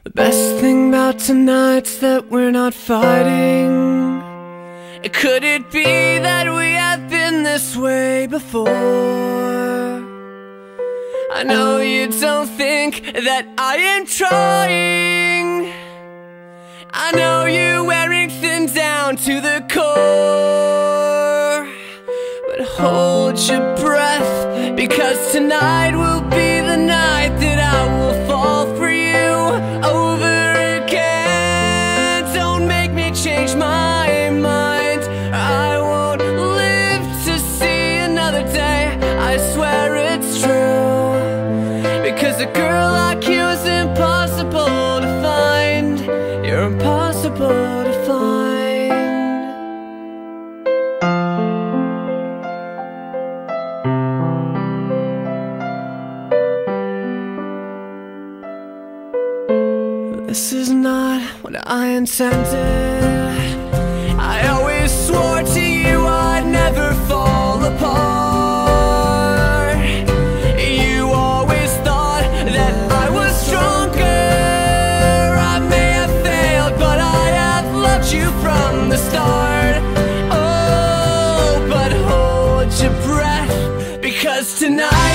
The best thing about tonight's that we're not fighting. Could it be that we have been this way before? I know you don't think that I am trying. I know you're wearing thin down to the core. But hold your breath, because tonight will be the night that I will fall for you over again. Don't make me change my mind. I won't live to see another day, I swear it's true. Because a girl like you is impossible to find. You're impossible to find. This is not what I intended. I always swore to you I'd never fall apart. You always thought that I was stronger. I may have failed, but I have loved you from the start. Oh, but hold your breath, because tonight